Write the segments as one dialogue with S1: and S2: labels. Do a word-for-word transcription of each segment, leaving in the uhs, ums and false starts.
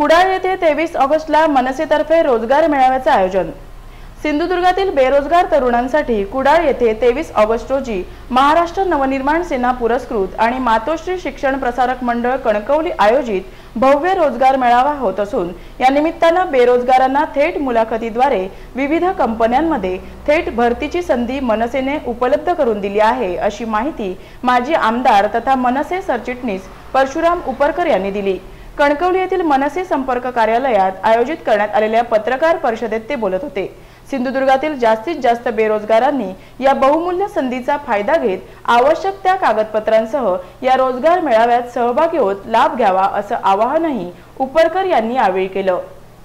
S1: कुडाळ येथे तेवीस ऑगस्टला मनसेतर्फे रोजगार मेळाव्याचे आयोजन। सिंधुदुर्गातील बेरोजगार तरुणांसाठी कुडाळ येथे तेवीस ऑगस्ट रोजी महाराष्ट्र नवनिर्माण सेना पुरस्कृत आणि मातोश्री शिक्षण प्रसारक मंडळ कणकवली आयोजित भव्य रोजगार मेळावा होत असून या निमित्ताने बेरोजगारांना थेट मुलाखतीद्वारे विविध कंपन्यांमध्ये थेट भरतीची संधी मनसेने उपलब्ध करून दिली आहे, अशी माहिती माजी आमदार तथा मनसे सरचिटणीस परशुराम उपरकर यांनी दिली। कणकवली येथील मनसे संपर्क कार्यालयात आयोजित करण्यात आलेल्या पत्रकार परिषदेत ते बोलत होते। सिंधुदुर्गातील जास्तीत जास्त बेरोजगारांनी या बहुमूल्य संधीचा फायदा घेत आवश्यक त्या कागदपत्रांसह या रोजगार मेळाव्यात सहभागी होत लाभ घ्यावा असं आवाहनही उपरकर यांनी यावेळी केलं।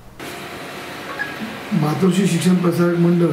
S2: मातोश्री शिक्षण प्रसारक मंडळ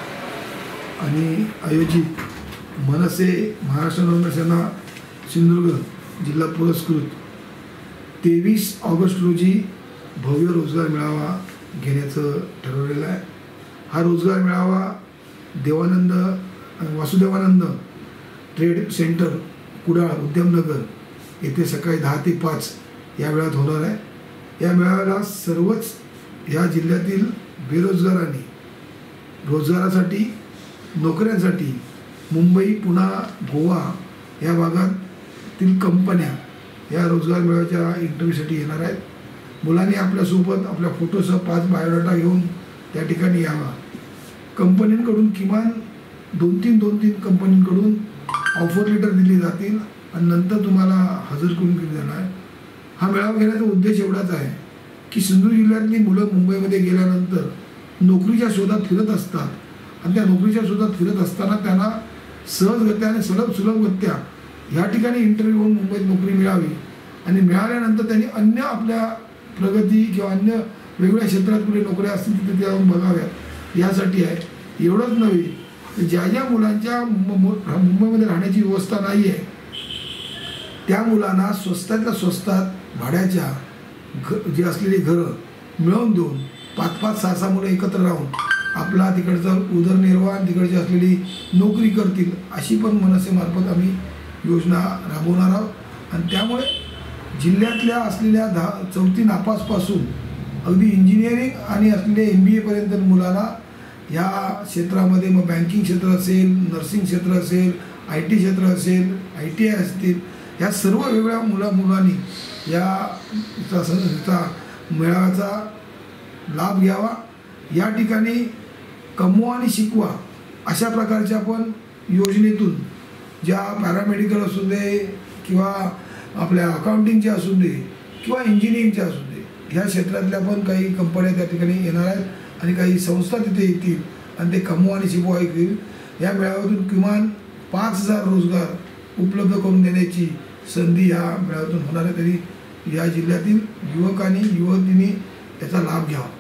S2: आणि आयोजित मनसे महाराष्ट्र नवनिर्माण सेना सिंधुदुर्ग जिल्हा पुरस्कृत तेवीस ऑगस्ट रोजी भव्य रोजगार मेळावा घेण्याचं ठरवलेलं आहे। हा रोजगार मेळावा देवानंद वासुदेवानंद ट्रेड सेंटर कुडाळ उद्यमनगर येथे सकाळी दहा ते पाच या वेळात होणार आहे। या मेळाव्याला सर्वच या जिल्ह्यातील बेरोजगारांनी रोजगारासाठी नोकऱ्यांसाठी मुंबई पुणे गोवा या भागातील कंपन्या या रोजगार मेळाव्याच्या इंटरव्ह्यूसाठी येणार आहेत। मुलांनी आपल्यासोबत आपल्या फोटोसह पाच बायोडाटा घेऊन त्या ठिकाणी यावा। कंपनींकडून किमान दोन तीन दोन तीन कंपनींकडून ऑफर लेटर दिली जातील आणि नंतर तुम्हाला हजर करून केली जाणार। हा मेळावा घेण्याचा उद्देश एवढाच आहे की सिंधुदुर्ग जिल्ह्यातली मुलं मुंबईमध्ये गेल्यानंतर नोकरीच्या शोधात फिरत असतात आणि त्या नोकरीच्या शोधात फिरत असताना त्यांना सहजगत्या आणि सलभ सुलभगत्या ह्या ठिकाणी इंटरव्ह्यू होऊन मुंबईत नोकरी मिळावी आणि मिळाल्यानंतर त्यांनी अन्य आपल्या प्रगती किंवा अन्य वेगवेगळ्या क्षेत्रात कुठे नोकऱ्या असतील तिथे त्या जाऊन बघाव्यात यासाठी आहे। एवढंच नव्हे, ज्या ज्या मुलांच्या मुंबईमध्ये राहण्याची व्यवस्था नाही आहे त्या मुलांना स्वस्तातल्या स्वस्तात भाड्याच्या घ जी असलेली घरं मिळवून देऊन पाच पाच सहा सहा मुलं एकत्र राहून आपला तिकडचा उदरनिर्वाह तिकडची असलेली नोकरी करतील अशी पण मनसेमार्फत आम्ही योजना राबवणार आहोत। आणि त्यामुळे जिल्ह्यातल्या असलेल्या दहा चौथी नापासपासून अगदी इंजिनिअरिंग आणि असलेले एम बी एपर्यंत मुलांना ह्या क्षेत्रामध्ये मग बँकिंग क्षेत्र असेल, नर्सिंग क्षेत्र असेल, आय टी क्षेत्र असेल, आय टी आय असतील, ह्या सर्व वेगवेगळ्या मुला मुलांनी या चा मेळाव्याचा लाभ घ्यावा। या ठिकाणी कमवा आणि शिकवा अशा प्रकारच्या पण योजनेतून ज्या पॅरामेडिकल असू दे किंवा आपल्या अकाउंटिंगच्या असू दे किंवा इंजिनिअरिंगच्या असू दे ह्या क्षेत्रातल्या पण काही कंपन्या त्या ठिकाणी येणार आहेत आणि काही संस्था तिथे येतील आणि ते कमवा आणि शिकवा येतील। या मेळाव्यातून किमान पाच हजार रोजगार उपलब्ध करून देण्याची संधी या मेळाव्यातून होणार आहे। तरी या जिल्ह्यातील युवकांनी युवतींनी याचा लाभ घ्यावा।